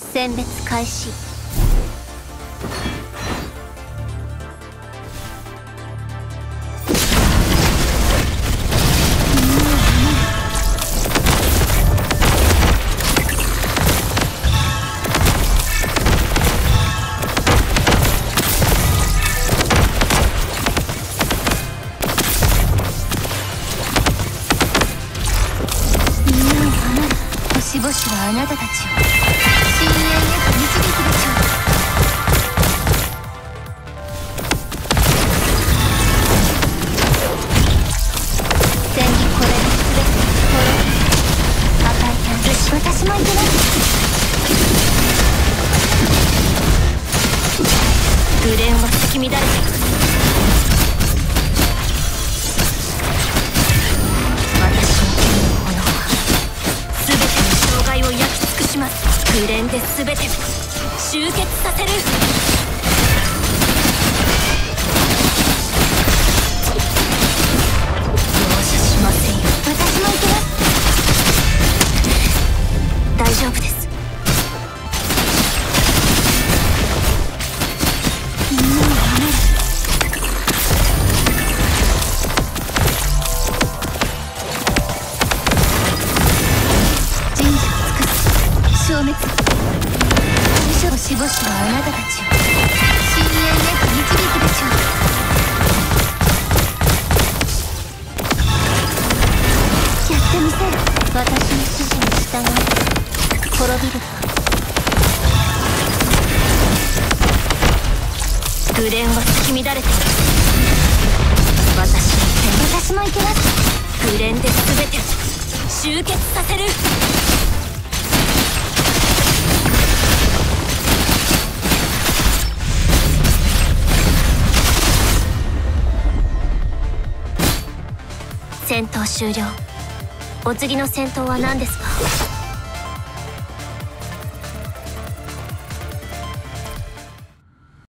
選別開始。星々はあなたたちを深淵へと導くでしょう。戦技これで全て滅び、赤いキャンプし私もいけます。紅蓮は咲き乱れていく。紅蓮で全てを集結させる。容赦しませんよ。私も行きます。大丈夫です。みんなを離れ神社を尽くす。消滅。星々はあなたたちを深淵へと導くでしょう。やってみせる。私の指示に従い滅びるか。紅蓮は咲き乱れている。私も行けます。紅蓮で全てを集結させる。戦闘終了。お次の戦闘は何ですか？